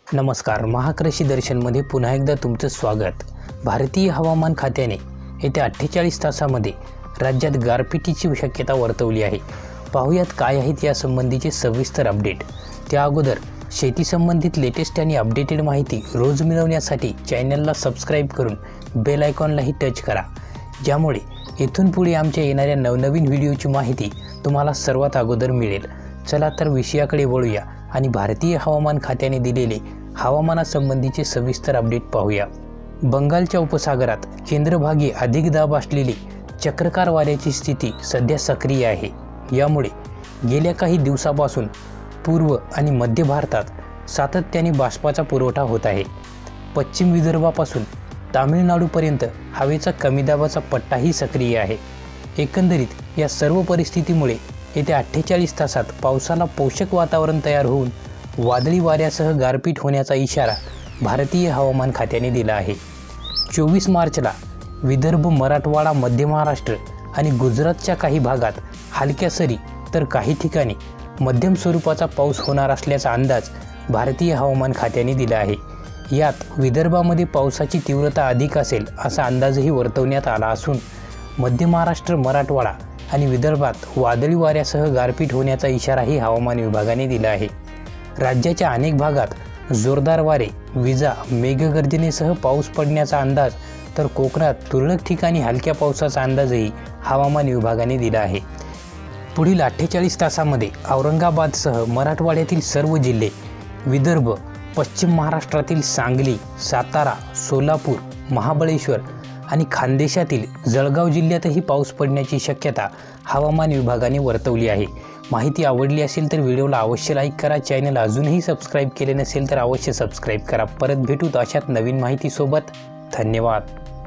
नमस्कार, महाकृषी दर्शनमध्ये पुन्हा एकदा तुमचं स्वागत। भारतीय हवामान खात्याने येत्या 48 तासामध्ये राज्यात गारपिटीची शक्यता वर्तवली आहे। पाहूयात काय आहेत या संबंधीचे सविस्तर अपडेट। त्या अगोदर शेती संबंधित लेटेस्ट आणि अपडेटेड माहिती रोज मिळवण्यासाठी चॅनलला सबस्क्राइब करून बेल आयकॉनलाही टच करा, ज्यामुळे इथून पुढे आमच्या येणाऱ्या नवनवीन व्हिडिओची माहिती तुम्हाला सर्वात अगोदर मिळेल। चला तर विषयाकडे वळूया आणि भारतीय हवामान खात्याने दिलेले हवामानासंबंधीचे सविस्तर अपडेट पाहूया। बंगालच्या उपसागरात केंद्रभागी अधिक दाब असलेली चक्रकार वाऱ्याची स्थिती सध्या सक्रिय आहे। यामुळे गेल्या काही दिवसांपासून पूर्व आणि मध्य भारतात सातत्याने बाष्पाचा पुरवठा होत आहे। पश्चिम विदर्भापासून तामिळनाडूपर्यंत हवेचा कमी दाबाचा पट्टाही सक्रिय आहे। एकंदरीत या सर्व परिस्थितीमुळे येत्या 48 तासात पावसाला पोषक वातावरण तयार होऊन वादळी वाऱ्यासह गारपीट होण्याचा इशारा भारतीय हवामान खात्याने दिला आहे। 24 मार्चला विदर्भ, मराठवाडा, मध्य महाराष्ट्र आणि गुजरातच्या काही भागात हलक्या सरी तर काही ठिकाणी मध्यम स्वरूपाचा पाऊस होणार असल्याचा अंदाज भारतीय हवामान खात्याने दिला आहे। यात विदर्भामध्ये पावसाची तीव्रता अधिक असेल असा अंदाजही वर्तवण्यात आला असून मध्य महाराष्ट्र, मराठवाडा आणि विदर्भात वादळी वाऱ्यासह गारपीट होण्याचा इशाराही हवामान विभागाने दिला आहे। राज्याच्या अनेक भागात जोरदार वारे, विजा, मेघगर्जनेसह पाऊस पडण्याचा अंदाज तर कोकणात तुरळक ठिकाणी हलक्या पावसाचा अंदाजही हवामान विभागाने दिला आहे। पुढील 48 तासांमध्ये औरंगाबादसह मराठवाड्यातील सर्व जिल्हे, विदर्भ, पश्चिम महाराष्ट्रातील सांगली, सातारा, सोलापूर, महाबळेश्वर आणि खानदेशातील जळगाव जिल्ह्यातही पाऊस पडण्याची शक्यता हवामान विभागाने वर्तवली आहे। माहिती आवडली असेल तर व्हिडिओला अवश्य लाईक करा। चॅनल अजूनही सबस्क्राईब केले नसेल तर अवश्य सबस्क्राईब करा। परत भेटूत अशात नवीन माहितीसोबत। धन्यवाद।